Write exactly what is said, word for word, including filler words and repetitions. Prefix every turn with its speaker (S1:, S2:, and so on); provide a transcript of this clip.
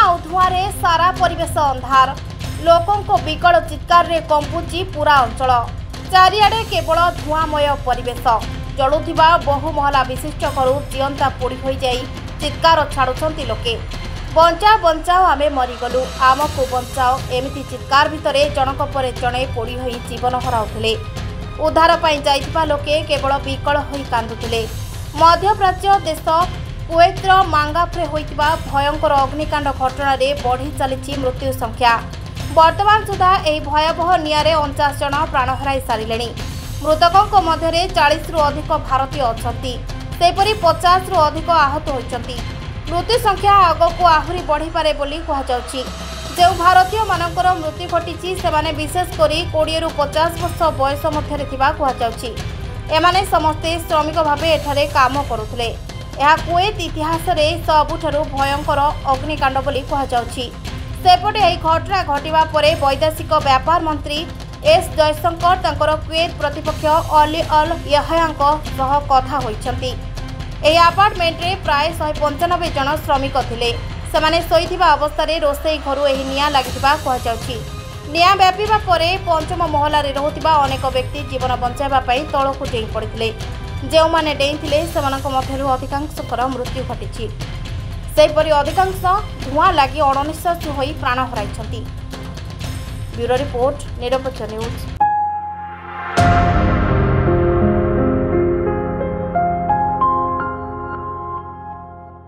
S1: और धुआं रे सारा परिवेश अंधार लोकों विकल चित्कार रे कंपुची पूरा अंचल चारिआडे केवल धुआंमय परिवेश जलुथिबा बहुमहला विशिष्ट घर जीवंता पोड़ी हो जाई चित्कार छाड़ुछंती लोके बंचा बंचाओ आमे मरीगलु आमको बंचाओ एमिति चित्कार भितरे जनक परे जणे पोड़ी होई जीवन हराउथिले उद्धार पाई जाइथिबा लोके केवल विकल होई कांदुथिले मध्यप्राच्य देश कुवैतर मांगाफ्रे होइतिबा भयंकर अग्निकांड घटना रे बढ़ी चली मृत्यु संख्या वर्तमान सुधा एही भयावह निआरे उनचास जन प्राण हराई सारिलेनी मृतकों मध्य चालीस रु अधिक भारतीय अछंती सेपरि पचास रु अधिक आहत होइचंती मृत्यु संख्या आगको आहुरी बढ़ी पारे बोली कहुछि जो भारतीय मानकर मृत्यु घटी से विशेषकर कोड़े रु पचास वर्ष बयस मध्य कहुछि एमाने समस्ते श्रमिक भाव एठारे काम करुले यह कुवैत इतिहास रे सबुठारु भयंकर अग्निकांड बोली कहुछि सेपटे यह घटना घटवा परे वैदेशिक व्यापार मंत्री एस जयशंकर तांकर कुवैत प्रतिपक्ष अली अल यहयाଙ୍କ सह कथा होइछंती एही अपार्टमेंट रे प्राय एक सौ पचानवे जन श्रमिक थिले सेमाने सोईथिबा अवस्था रे रोसई घरु एही निया लागिथिबा कहुछि निया व्यापीबा परे पंचम महला रे रहुथिबा अनेक व्यक्ति जीवन बंचाइबा पई तळकु डेई पड़िथिले जो माने डेइथिले सेमानक मध्यरु अधिकांशकर मृत्यु घटिछि सेपरि अधिकांश धुआं लागि अणनिश्वासी होई प्राण हराइछंती ब्यूरो रिपोर्ट निरपेक्ष न्यूज।